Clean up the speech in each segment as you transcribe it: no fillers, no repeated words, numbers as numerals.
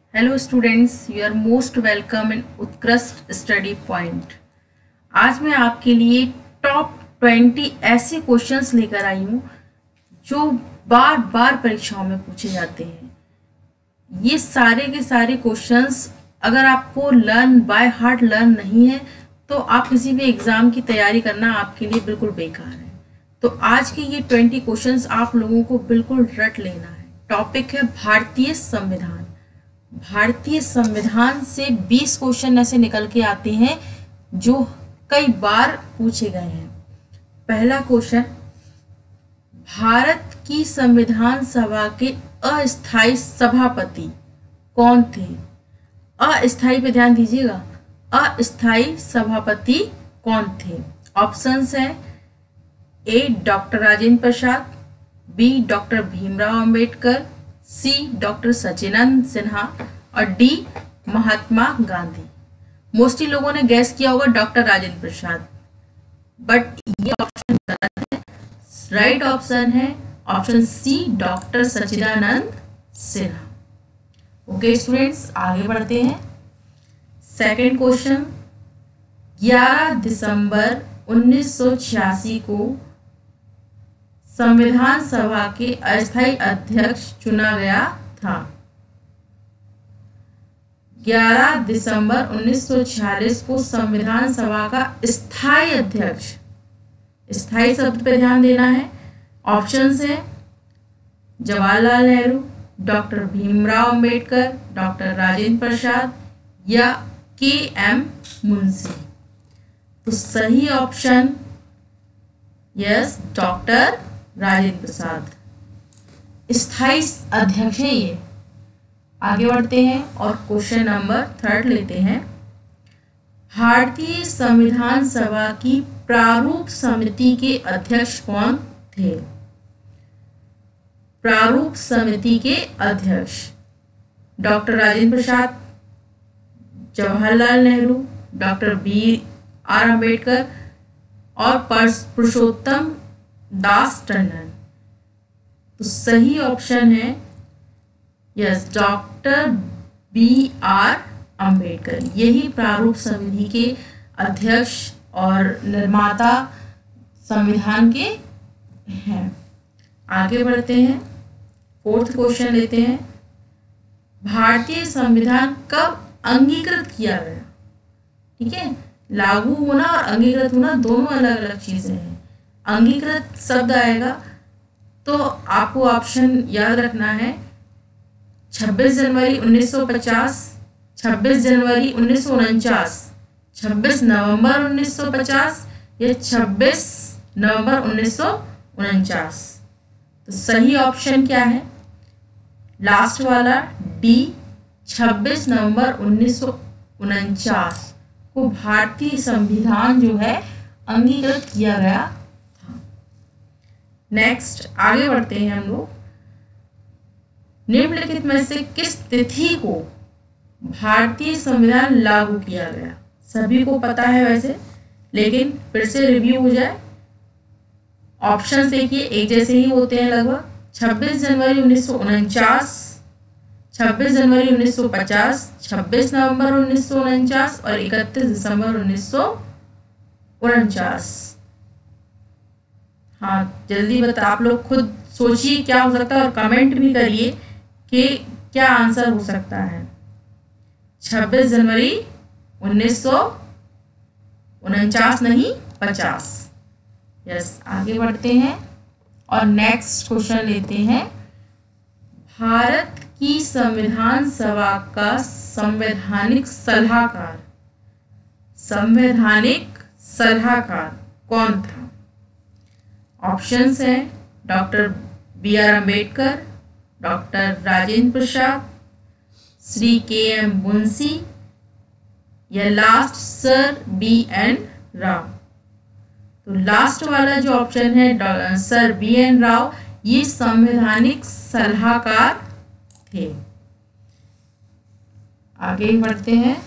Hello students, you are most welcome in उत्कृष्ट study point. आज मैं आपके लिए टॉप 20 ऐसे क्वेश्चंस लेकर आई हूँ जो बार बार परीक्षाओं में पूछे जाते हैं। ये सारे के सारे क्वेश्चंस अगर आपको लर्न बाय हार्ट लर्न नहीं है तो आप किसी भी एग्जाम की तैयारी करना आपके लिए बिल्कुल बेकार है। तो आज के ये 20 क्वेश्चंस आप लोगों को बिल्कुल रट लेना है। टॉपिक है भारतीय संविधान। भारतीय संविधान से 20 क्वेश्चन ऐसे निकल के आते हैं जो कई बार पूछे गए हैं। पहला क्वेश्चन, भारत की संविधान सभा के अस्थायी सभापति कौन थे? अस्थायी पे ध्यान दीजिएगा, अस्थायी सभापति कौन थे? ऑप्शंस है A doctor Rajendra Prasad, B doctor Bhimrao Ambedkar, C doctor Sachidanand Sinha और डी महात्मा गांधी। मोस्टली लोगों ने गैस किया होगा डॉक्टर राजेंद्र प्रसाद, बट ये ऑप्शन गलत है। राइट ऑप्शन है option C doctor Sachidanand Sinha. Okay students, आगे बढ़ते हैं। सेकंड क्वेश्चन, 11 दिसंबर 1986 को संविधान सभा के अस्थायी अध्यक्ष चुना गया था। 11 दिसंबर 1946 को संविधान सभा का स्थायी अध्यक्ष, स्थायी शब्द पे ध्यान देना है। ऑप्शंस है जवाहरलाल नेहरू, डॉक्टर भीमराव अंबेडकर, डॉक्टर राजेंद्र प्रसाद या के.एम. मुंशी। तो सही option yes, doctor Rajendra Prasad स्थायी अध्यक्ष है ये। आगे बढ़ते हैं और क्वेश्चन नंबर 3 लेते हैं। भारतीय संविधान सभा की प्रारूप समिति के अध्यक्ष कौन थे? प्रारूप समिति के अध्यक्ष doctor Rajendra Prasad, Jawaharlal Nehru, doctor B R. Ambedkar और पुरुषोत्तम दास टंडन। तो सही ऑप्शन है यस, डॉक्टर बी.आर. अम्बेडकर। यही प्रारूप समिति के अध्यक्ष और निर्माता संविधान के हैं। आगे बढ़ते हैं, फोर्थ क्वेश्चन लेते हैं। भारतीय संविधान कब अंगीकृत किया गया? ठीक है, लागू होना और अंगीकृत होना दोनों अलग अलग चीजें हैं। अंगीकृत शब्द आएगा तो आपको ऑप्शन याद रखना है 26 जनवरी 1950, 26 जनवरी 1949, 26 नवंबर 1950 या 26 नवंबर 1949। तो सही ऑप्शन क्या है? लास्ट वाला डी, 26 नवंबर 1949 को भारतीय संविधान जो है अंगीकृत किया गया था। नेक्स्ट आगे बढ़ते हैं हम लोग। निम्नलिखित में से किस तिथि को भारतीय संविधान लागू किया गया? सभी को पता है वैसे, लेकिन फिर से रिव्यू हो जाए। ऑप्शन देखिए एक जैसे ही होते हैं लगभग। 26 जनवरी 1949, 26 जनवरी 1950, 26 नवंबर 1949 और 31 दिसंबर 1949। हाँ, जल्दी बता, आप लोग खुद सोचिए क्या हो सकता है और कमेंट भी करिए कि क्या आंसर हो सकता है। 26 जनवरी 1949 नहीं 50। यस, आगे बढ़ते हैं और नेक्स्ट क्वेश्चन लेते हैं। भारत की संविधान सभा का संवैधानिक सलाहकार कौन था? ऑप्शंस हैं doctor B R. Ambedkar, doctor Rajendra Prasad, Shri K M. Munshi या लास्ट सर बी.एन. राव। तो लास्ट वाला जो ऑप्शन है सर बी.एन. राव, ये संवैधानिक सलाहकार थे। आगे बढ़ते हैं।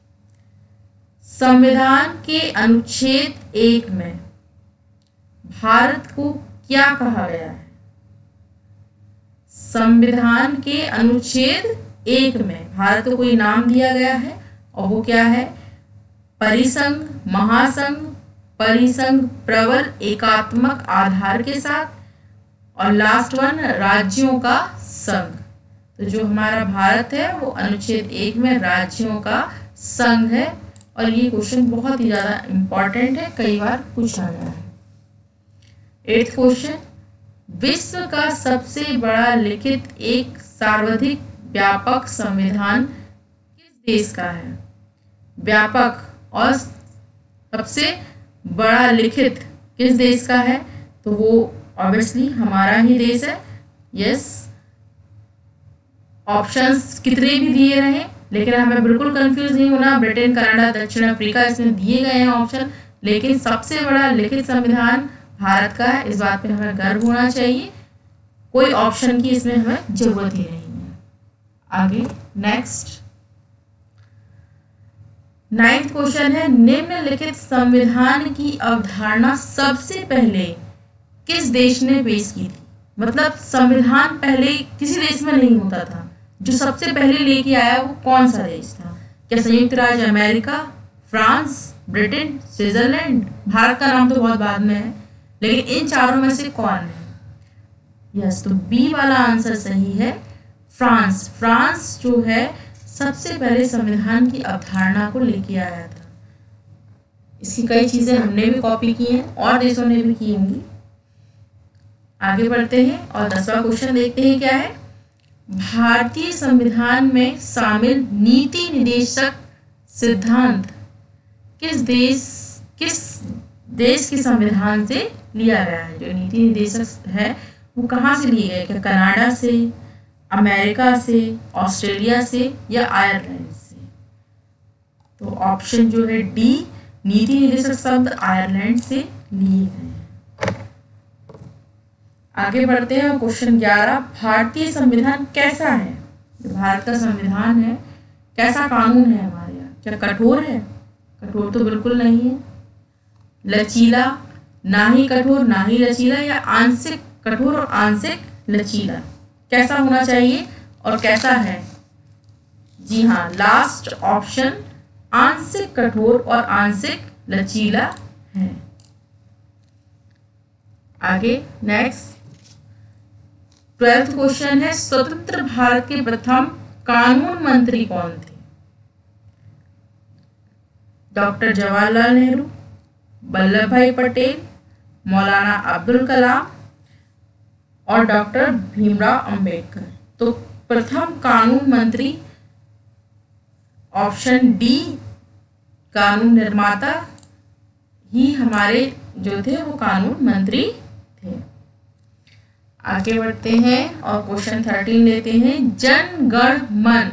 संविधान के अनुच्छेद 1 में भारत को क्या कहा गया है? संविधान के अनुच्छेद एक में भारत को कोई नाम दिया गया है और वो क्या है? परिसंघ, महासंघ, परिसंघ प्रबल एकात्मक आधार के साथ, और लास्ट वन राज्यों का संघ। तो जो हमारा भारत है वो अनुच्छेद 1 में राज्यों का संघ है, और ये क्वेश्चन बहुत ही ज्यादा इंपॉर्टेंट है, कई बार पूछा गया है। 8th क्वेश्चन, विश्व का सबसे बड़ा लिखित एक सर्वाधिक व्यापक संविधान किस देश का है? व्यापक और सबसे बड़ा लिखित किस देश का है? तो वो ऑब्वियसली हमारा ही देश है। यस, ऑप्शंस कितने भी दिए रहे लेकिन हमें बिल्कुल कंफ्यूज नहीं होना। ब्रिटेन, कनाडा, दक्षिण अफ्रीका इसमें दिए गए हैं ऑप्शन, लेकिन सबसे बड़ा लिखित संविधान भारत का है। इस बात पे हमें गर्व होना चाहिए। कोई ऑप्शन की इसमें हमें जरूरत ही नहीं है। आगे नेक्स्ट 9th क्वेश्चन है, निम्नलिखित संविधान की अवधारणा सबसे पहले किस देश ने पेश की थी? मतलब संविधान पहले किसी देश में नहीं होता था, जो सबसे पहले लेके आया वो कौन सा देश था? क्या संयुक्त राज्य America, France, Britain, Switzerland? Bharat का नाम तो बहुत बाद में है, लेकिन इन चारों में से कौन है? यस, तो बी वाला आंसर सही है, फ्रांस। फ्रांस जो है सबसे पहले संविधान की अवधारणा को लेके आया था। इसकी कई चीजें हमने भी कॉपी की हैं और देशों ने भी की होंगी। आगे बढ़ते हैं और 10वां क्वेश्चन देखते हैं क्या है। भारतीय संविधान में शामिल नीति निर्देशक सिद्धांत किस देश के संविधान से लिया गया है? जो नीति निर्देशक है वो कहाँ से लिए गए? क्या कनाडा से, अमेरिका से, ऑस्ट्रेलिया से या आयरलैंड से? तो ऑप्शन जो है डी, नीति निर्देशक शब्द आयरलैंड से लिए गए हैं। आगे बढ़ते हैं क्वेश्चन 11, भारतीय संविधान कैसा है? भारत का संविधान है कैसा कानून है हमारे यहाँ? क्या कठोर है? कठोर तो बिल्कुल नहीं है। लचीला, ना ही कठोर ना ही लचीला, या आंशिक कठोर और आंशिक लचीला? कैसा होना चाहिए और कैसा है? जी हाँ, लास्ट ऑप्शन आंशिक कठोर और आंशिक लचीला है। आगे नेक्स्ट 12th क्वेश्चन है, स्वतंत्र भारत के प्रथम कानून मंत्री कौन थे? डॉक्टर जवाहरलाल नेहरू, वल्लभ भाई पटेल, मौलाना अब्दुल कलाम और डॉक्टर भीमराव अंबेडकर। तो प्रथम कानून मंत्री ऑप्शन डी, कानून निर्माता ही हमारे जो थे वो कानून मंत्री थे। आगे बढ़ते हैं और क्वेश्चन 13 लेते हैं, जन गण मन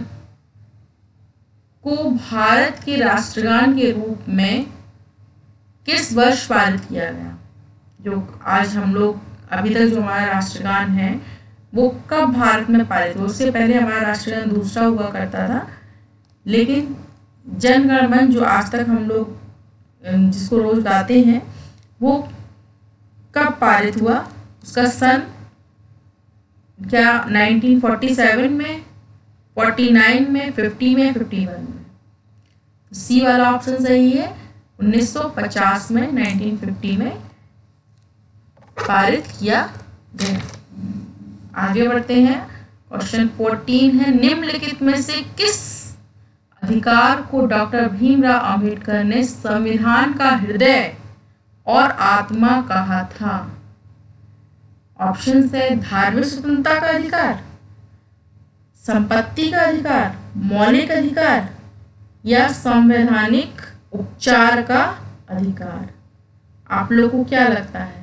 को भारत के राष्ट्रगान के रूप में किस वर्ष पारित किया गया? जो आज हम लोग अभी तक जो हमारा राष्ट्रगान है वो कब भारत में पारित हुआ? उससे पहले हमारा राष्ट्रगान दूसरा हुआ करता था, लेकिन जन गण मन जो आज तक हम लोग जिसको रोज गाते हैं वो कब पारित हुआ? उसका सन क्या 1947 में, 49 में, 50 में, 51 में? सी वाला ऑप्शन सही है, 1950 में, 1950 में पारित किया गया। आगे बढ़ते हैं क्वेश्चन 14 है, निम्नलिखित में से किस अधिकार को डॉक्टर भीमराव अंबेडकर ने संविधान का हृदय और आत्मा कहा था? ऑप्शन है धार्मिक स्वतंत्रता का अधिकार, संपत्ति का अधिकार, मौलिक अधिकार या संवैधानिक उपचार का अधिकार? आप लोगों को क्या लगता है?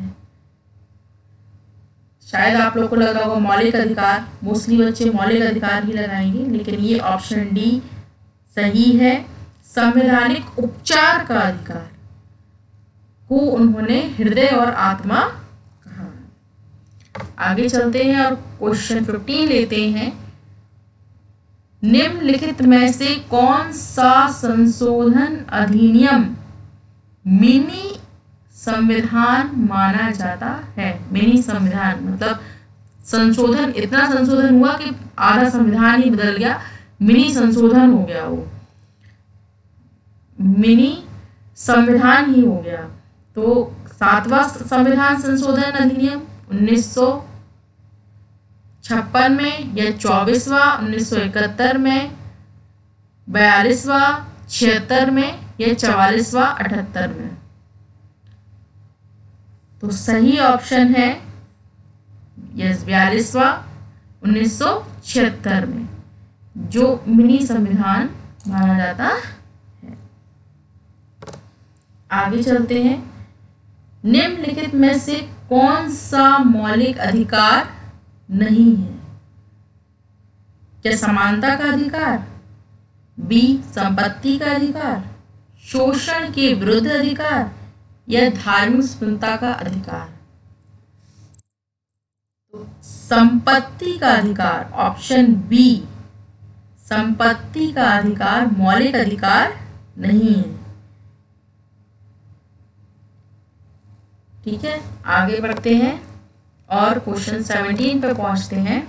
शायद आप लोगों को लग रहा होगा मौलिक अधिकार, मोस्टली बच्चे मौलिक अधिकार ही लगाएंगे, लेकिन ये ऑप्शन डी सही है, संवैधानिक उपचार का अधिकार को उन्होंने हृदय और आत्मा कहा। आगे चलते हैं और क्वेश्चन 15 लेते हैं, निम्नलिखित में से कौन सा संशोधन अधिनियम मिनी संविधान माना जाता है? मिनी संविधान मतलब संशोधन, इतना संशोधन हुआ कि आधा संविधान ही बदल गया, मिनी संशोधन हो गया, वो मिनी संविधान ही हो गया। तो 7वां संविधान संशोधन अधिनियम 1956 में, या 24वां 1971 में, 42वां 76 में, या 44वां 78 में। तो सही ऑप्शन है यस 42वां 1976 में, जो मिनी संविधान माना जाता है। आगे चलते हैं। निम्नलिखित में से कौन सा मौलिक अधिकार नहीं है? क्या समानता का अधिकार, बी संपत्ति का अधिकार, शोषण के विरुद्ध अधिकार, या धार्मिक स्वतंत्रता का अधिकार? तो संपत्ति का अधिकार, ऑप्शन बी, संपत्ति का अधिकार मौलिक अधिकार नहीं है। ठीक है, आगे बढ़ते हैं और क्वेश्चन 17 पर पहुंचते हैं।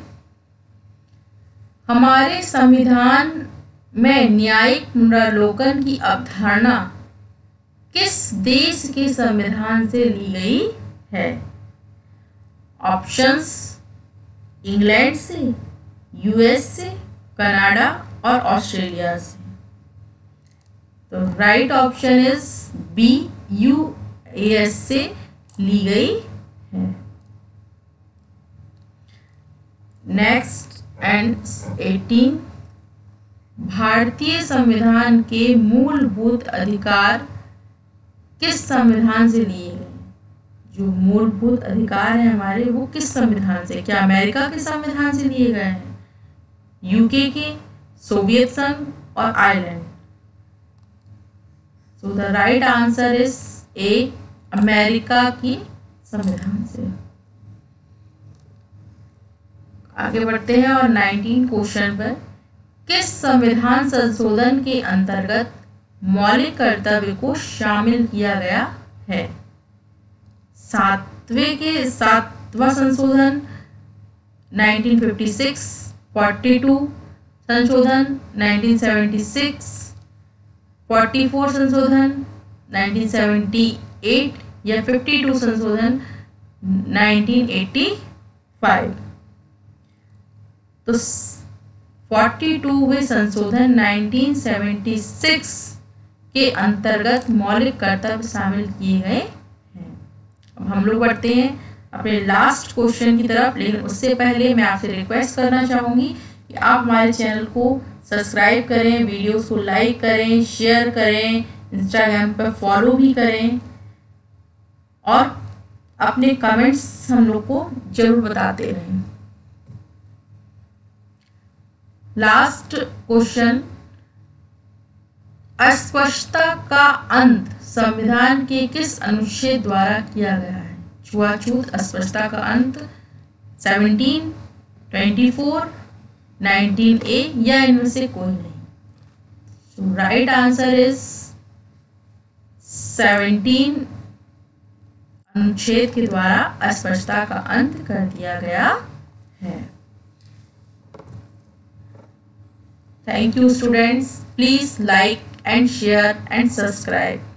हमारे संविधान में न्यायिक पुनरावलोकन की अवधारणा किस देश के संविधान से ली गई है? ऑप्शंस इंग्लैंड से, यूएस से, कनाडा और ऑस्ट्रेलिया से। तो right option is B, US से ली गई है। नेक्स्ट एंड 18, भारतीय संविधान के मूलभूत अधिकार किस संविधान से लिए गए? जो मूलभूत अधिकार है हमारे, वो किस संविधान से? क्या अमेरिका के संविधान से लिए गए हैं, यूके के, सोवियत संघ और Ireland? So the right answer is A, America की संविधान से। आगे बढ़ते हैं और 19 क्वेश्चन पर, किस संविधान संशोधन के अंतर्गत मौलिक कर्तव्य को शामिल किया गया है? 7वां संशोधन 1956, 42 संशोधन 1976, 44 संशोधन 1978, या 52 संशोधन 1985? तो 42वें संशोधन 1976 के अंतर्गत मौलिक कर्तव्य शामिल किए गए हैं। अब हम लोग बढ़ते हैं अपने लास्ट क्वेश्चन की तरफ, लेकिन उससे पहले मैं आपसे रिक्वेस्ट करना चाहूँगी कि आप हमारे चैनल को सब्सक्राइब करें, वीडियोस को लाइक करें, शेयर करें, इंस्टाग्राम पर फॉलो भी करें और अपने कमेंट्स हम लोग को जरूर बताते रहें। लास्ट क्वेश्चन, अस्पष्टता का अंत संविधान के किस अनुच्छेद द्वारा किया गया है? छुआछूत अस्पष्टता का अंत 17, 24, 19A, या इनमें से कोई नहीं? सो राइट आंसर इज 17 अनुच्छेद के द्वारा अस्पष्टता का अंत कर दिया गया है। Thank you students. Please like and share and subscribe.